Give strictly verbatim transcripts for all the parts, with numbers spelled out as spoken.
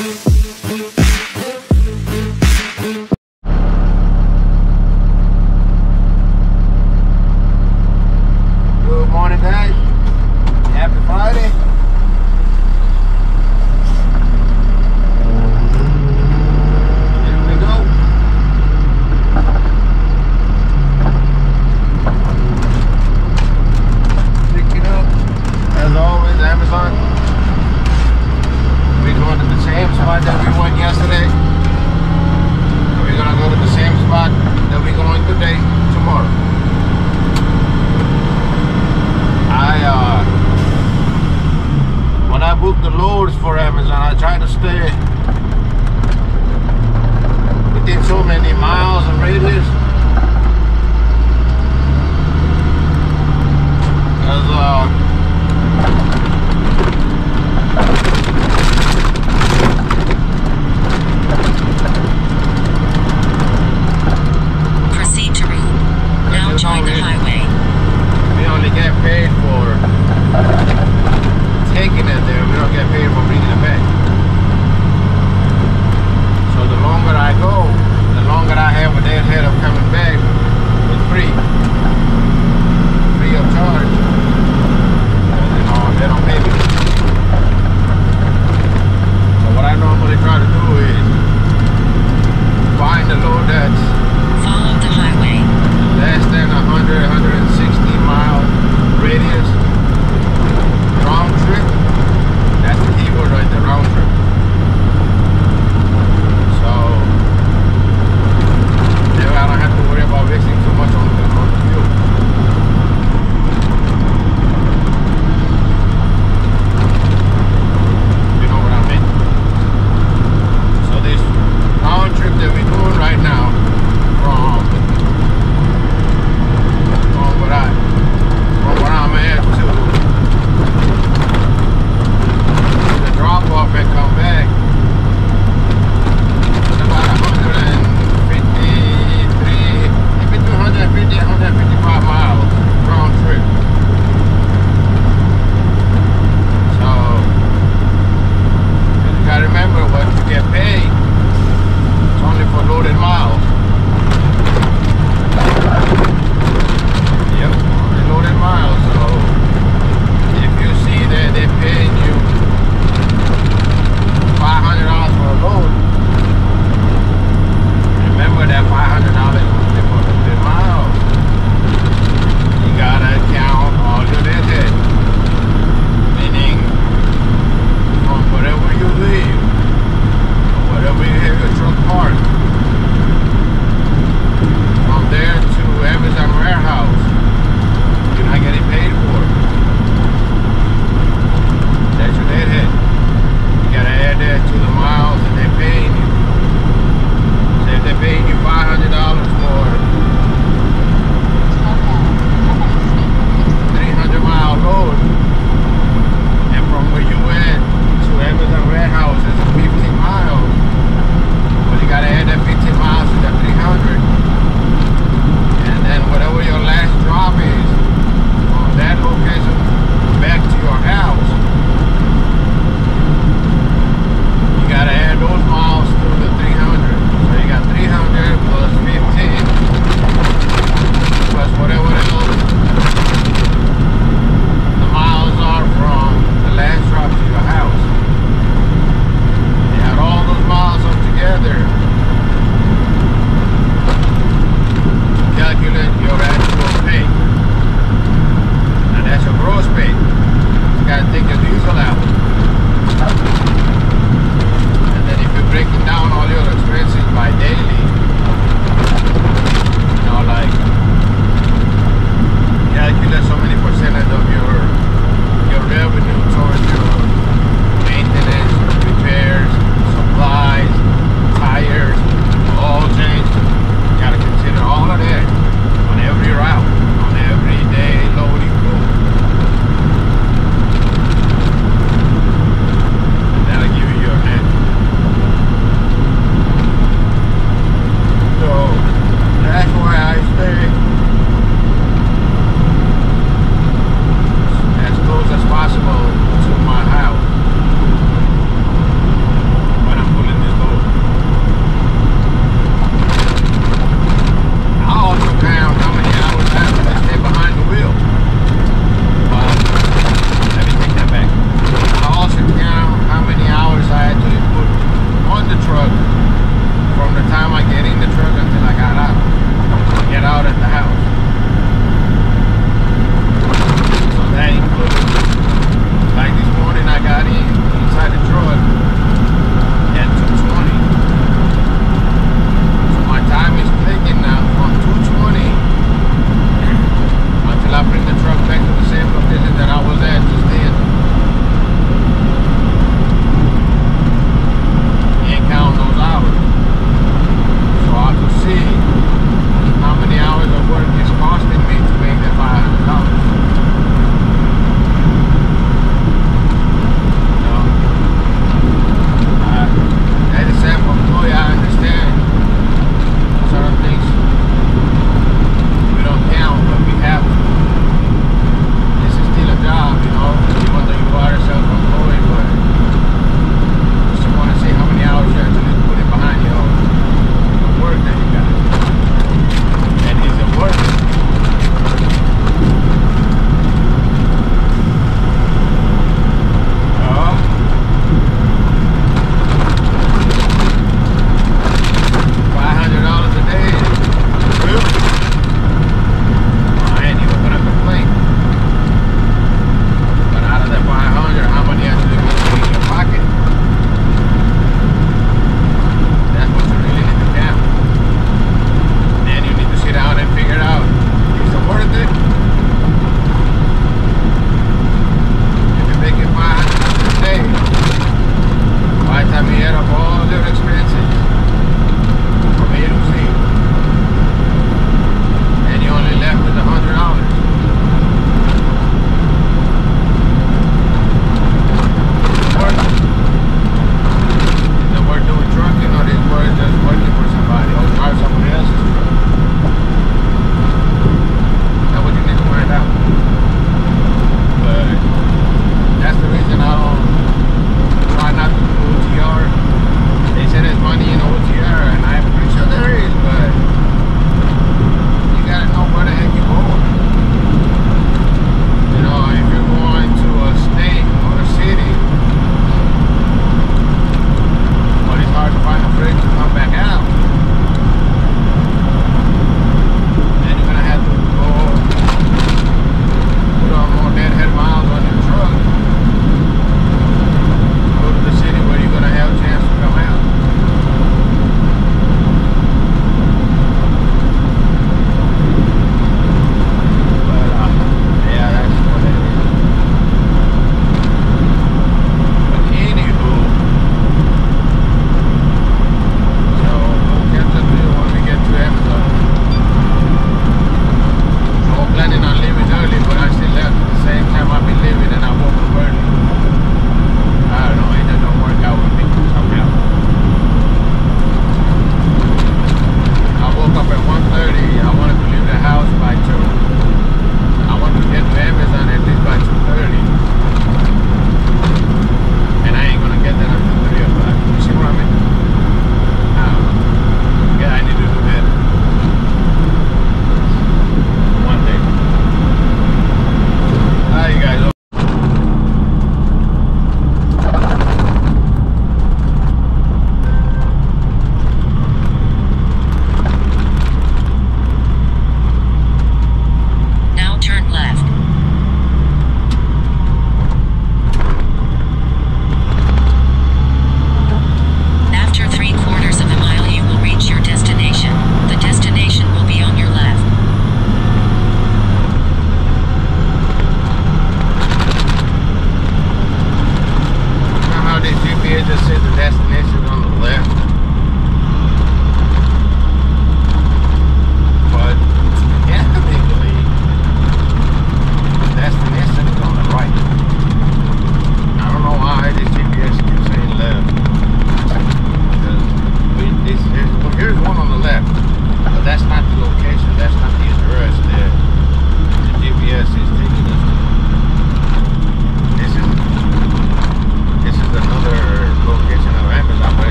Free of charge.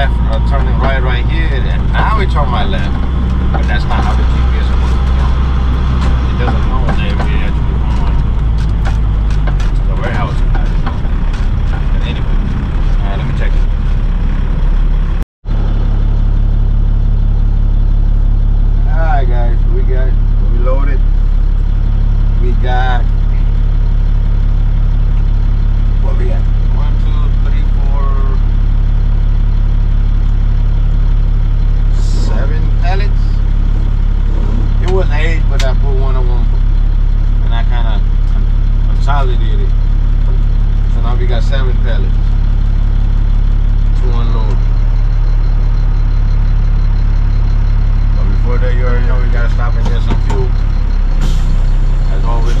left, uh, turning right right here, and now we turn my left. But that's not how the G P S works. It doesn't know that we're actually going to the warehouse. But anyway, alright, let me check it. Alright guys, we got, we loaded. We got, what we got? One, two, three, four, seven pallets. It was eight, but I put one of them and I kind of consolidated it. So now we got seven pallets to unload. But before that, you already know we gotta stop and get some fuel. As always.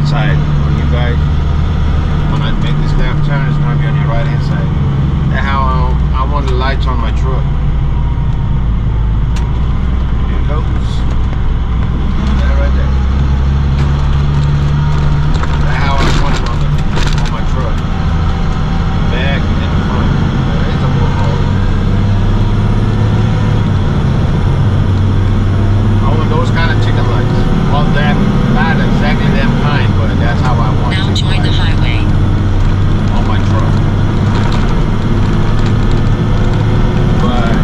hand side. When you guys, when I make this left turn, it's gonna be on your right hand side. That's how I, I want the lights on my truck. Here it goes. That right there. That's how I want it on, the, on my truck. Back and front. There's a little hole. I want those kind of chicken lights. Well, that, not exactly that kind, but that's how I want it. Now join the highway. On my truck. But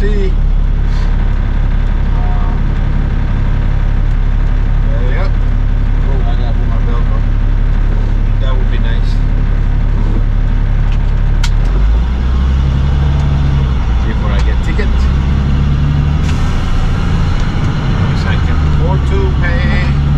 see. Um, uh, yep. Oh, I gotta put my belt on. That would be nice. Before I get tickets. Which I can afford to pay.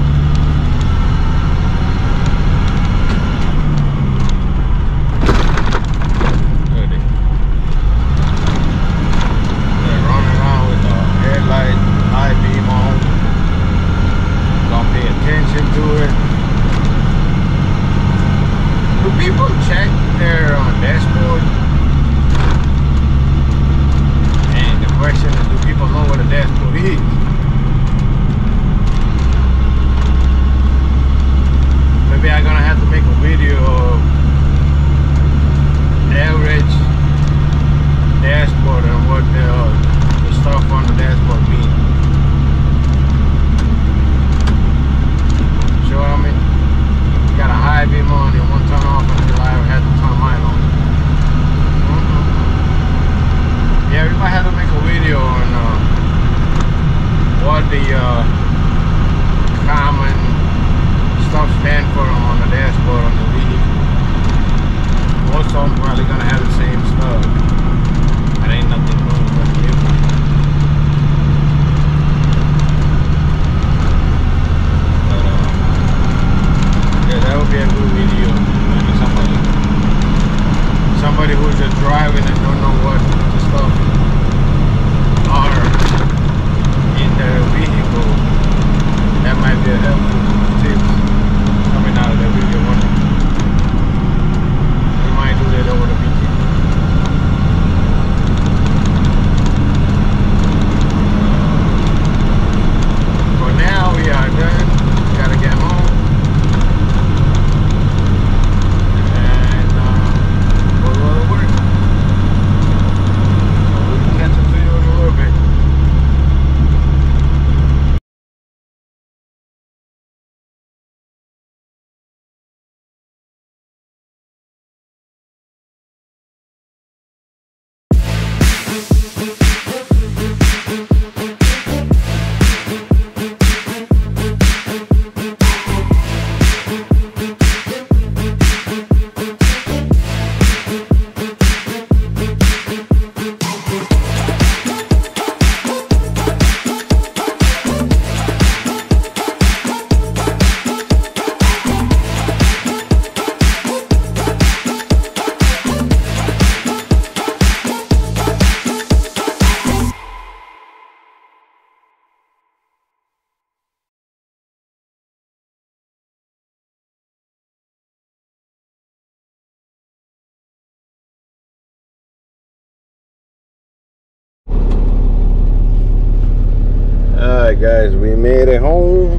Alright guys, we made it home.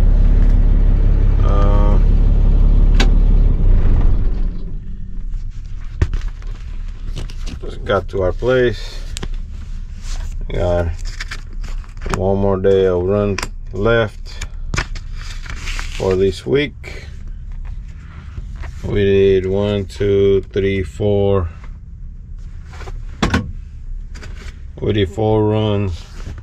Uh, just got to our place. We got one more day of run left for this week. We did one, two, three, four. We did four runs.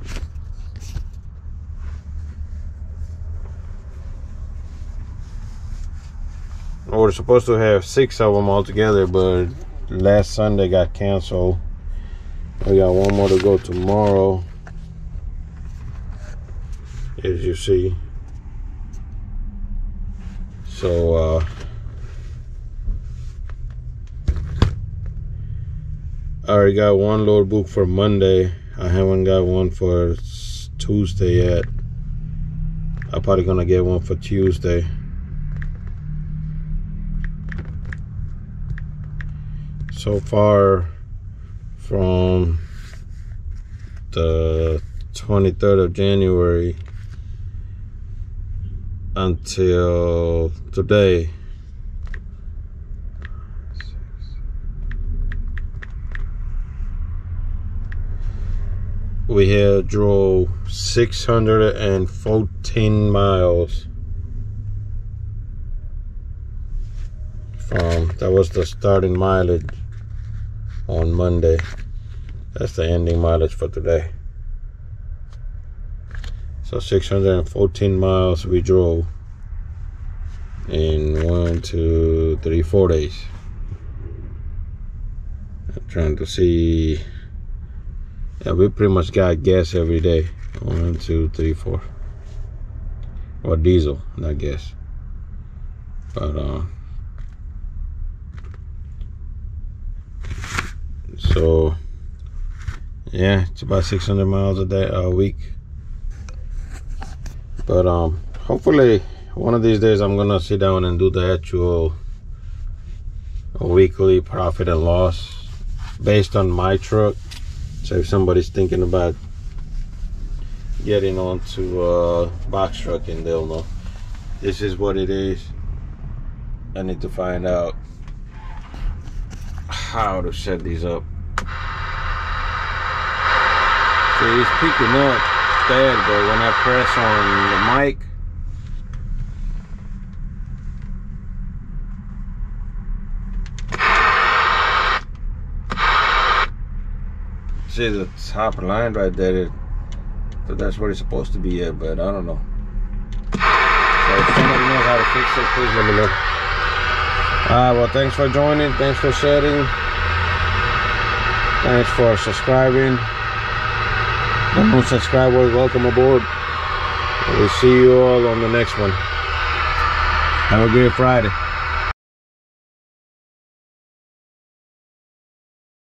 We're supposed to have six of them all together, but last Sunday got canceled. We got one more to go tomorrow, as you see. So uh I already got one load booked for Monday. I haven't got one for Tuesday yet. I'm probably gonna get one for Tuesday. So far, from the twenty-third of January until today, we had drove six hundred fourteen miles from, that was the starting mileage on Monday. That's the ending mileage for today. So six hundred fourteen miles we drove in one, two, three, four days. I'm trying to see. Yeah, we pretty much got gas every day. One, two, three, four. Or diesel, not gas. But uh, so yeah, it's about six hundred miles a day, a week. But um, hopefully one of these days I'm gonna sit down and do the actual weekly profit and loss based on my truck. So if somebody's thinking about getting onto a box trucking, they'll know this is what it is. I need to find out how to set these up. See, it's picking up dead, but when I press on the mic, see the top line right there, so that's where it's supposed to be at, but I don't know. So if somebody knows how to fix it, please let me know. Alright, well, thanks for joining, thanks for sharing, thanks for subscribing. The new subscribers, welcome aboard. We'll see you all on the next one. Have a great Friday.